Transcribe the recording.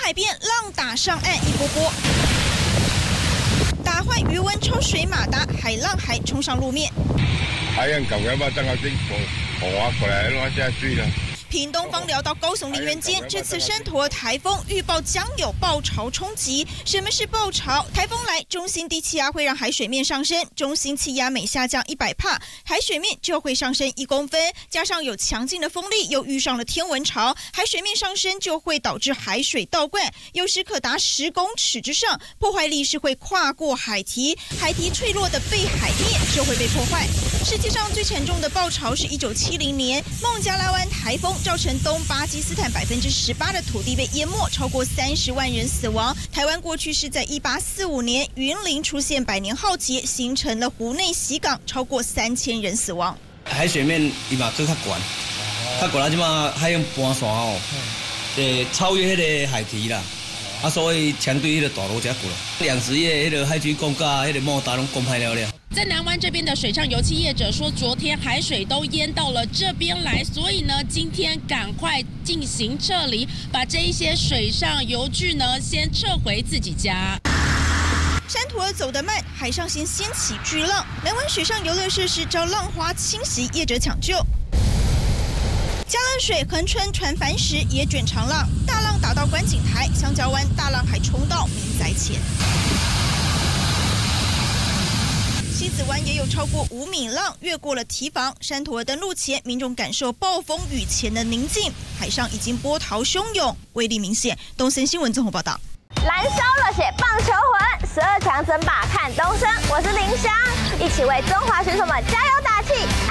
海边浪打上岸，一波波打坏渔温抽水马达，海浪还冲上路面。 海岸搞个把正好整划过来，弄下水了。 屏东芳寮到高雄林园间，这次山陀台风预报将有暴潮冲击。什么是暴潮？台风来，中心低气压会让海水面上升，中心气压每下降100%，海水面就会上升1公分。加上有强劲的风力，又遇上了天文潮，海水面上升就会导致海水倒灌，有时可达10公尺之上，破坏力是会跨过海堤，海堤脆弱的背海面就会被破坏。世界上最沉重的暴潮是1970年孟加拉湾台风。造成东巴基斯坦18%的土地被淹没，超过30万人死亡。台湾过去是在1845年云林出现百年浩劫，形成了湖内洗港，超过3000人死亡。 海水面伊嘛更较悬，较悬啦，即马海用搬山哦，超越迄个海堤啦，所以相对迄个大路才过来。养殖业迄个海水公价，迄个莫达拢公派了。 在南湾这边的水上油气业者说，昨天海水都淹到了这边来，所以呢，今天赶快进行撤离，把这一些水上油具呢先撤回自己家。 山陀走得慢，海上先掀起巨浪，南湾水上游乐设施遭浪花侵袭，业者抢救。加了水横穿船帆时也卷长浪，大浪打到观景台，香蕉湾大浪还冲到民宅前。西子湾也有超过5米浪越过了堤防，山陀登陆前，民众感受暴风雨前的宁静，海上已经波涛汹涌，威力明显。东森新闻综合报道。 燃烧热血棒球魂，12强争霸看东升，我是林湘，一起为中华选手们加油打气。